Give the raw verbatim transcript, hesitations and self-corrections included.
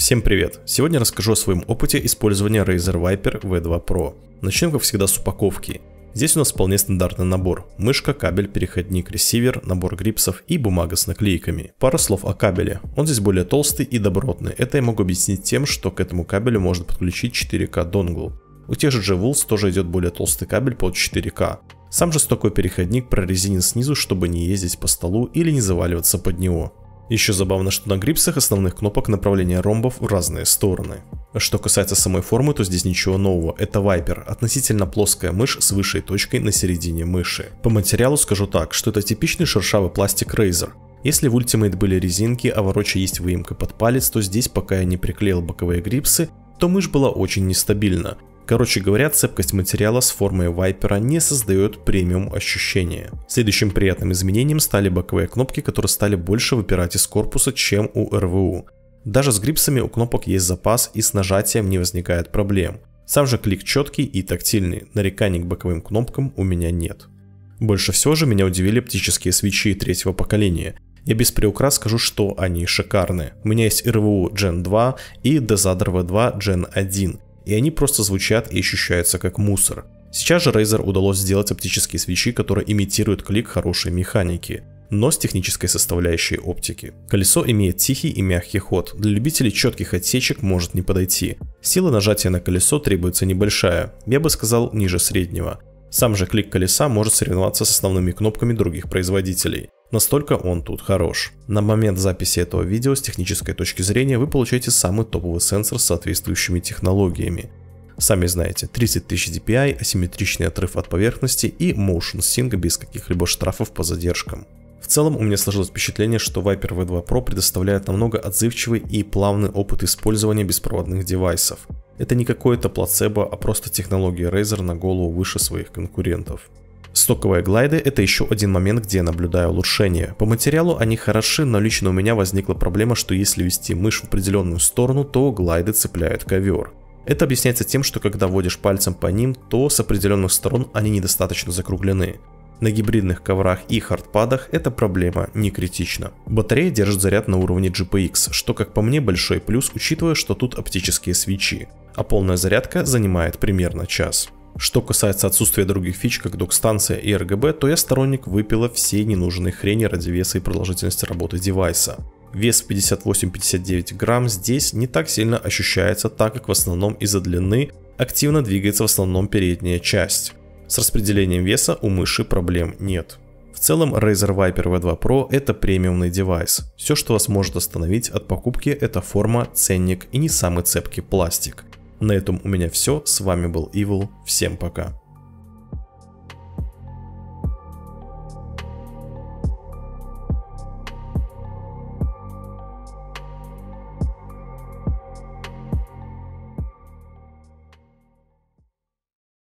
Всем привет! Сегодня расскажу о своем опыте использования Razer Viper ви два Pro. Начнем, как всегда, с упаковки. Здесь у нас вполне стандартный набор: мышка, кабель, переходник, ресивер, набор грипсов и бумага с наклейками. Пара слов о кабеле. Он здесь более толстый и добротный. Это я могу объяснить тем, что к этому кабелю можно подключить четыре ка донгл. У тех же Jewels тоже идет более толстый кабель под четыре ка. Сам же такой переходник прорезинен снизу, чтобы не ездить по столу или не заваливаться под него. Еще забавно, что на грипсах основных кнопок направления ромбов в разные стороны. Что касается самой формы, то здесь ничего нового. Это Viper, относительно плоская мышь с высшей точкой на середине мыши. По материалу скажу так, что это типичный шершавый пластик Razer. Если в Ultimate были резинки, а в Orochi есть выемка под палец, то здесь, пока я не приклеил боковые грипсы, то мышь была очень нестабильна. Короче говоря, цепкость материала с формой Viper не создает премиум ощущения. Следующим приятным изменением стали боковые кнопки, которые стали больше выпирать из корпуса, чем у эр ви у. Даже с грипсами у кнопок есть запас и с нажатием не возникает проблем. Сам же клик четкий и тактильный, нареканий к боковым кнопкам у меня нет. Больше всего же меня удивили оптические свитчи третьего поколения. Я без приукрас скажу, что они шикарны. У меня есть эр ви у джен два и Dezadar ви два джен один. И они просто звучат и ощущаются как мусор. Сейчас же Razer удалось сделать оптические свитчи, которые имитируют клик хорошей механики, но с технической составляющей оптики. Колесо имеет тихий и мягкий ход, для любителей четких отсечек может не подойти. Сила нажатия на колесо требуется небольшая, я бы сказал ниже среднего. Сам же клик колеса может соревноваться с основными кнопками других производителей. Настолько он тут хорош. На момент записи этого видео с технической точки зрения вы получаете самый топовый сенсор с соответствующими технологиями. Сами знаете, тридцать тысяч ди пи ай, асимметричный отрыв от поверхности и Motion Sync без каких-либо штрафов по задержкам. В целом у меня сложилось впечатление, что Viper ви два Pro предоставляет намного отзывчивый и плавный опыт использования беспроводных девайсов. Это не какое-то плацебо, а просто технология Razer на голову выше своих конкурентов. Стоковые глайды — это еще один момент, где я наблюдаю улучшение. По материалу они хороши, но лично у меня возникла проблема, что если вести мышь в определенную сторону, то глайды цепляют ковер. Это объясняется тем, что когда водишь пальцем по ним, то с определенных сторон они недостаточно закруглены. На гибридных коврах и хардпадах эта проблема не критична. Батарея держит заряд на уровне джи пи икс, что, как по мне, большой плюс, учитывая, что тут оптические свитчи, а полная зарядка занимает примерно час. Что касается отсутствия других фич, как док-станция и эр джи би, то я сторонник выпила всей ненужной хрени ради веса и продолжительности работы девайса. Вес пятьдесят восемь — пятьдесят девять грамм здесь не так сильно ощущается, так как в основном из-за длины активно двигается в основном передняя часть. С распределением веса у мыши проблем нет. В целом Razer Viper ви два Pro это премиумный девайс. Все, что вас может остановить от покупки, это форма, ценник и не самый цепкий пластик. На этом у меня все, с вами был Evil, всем пока.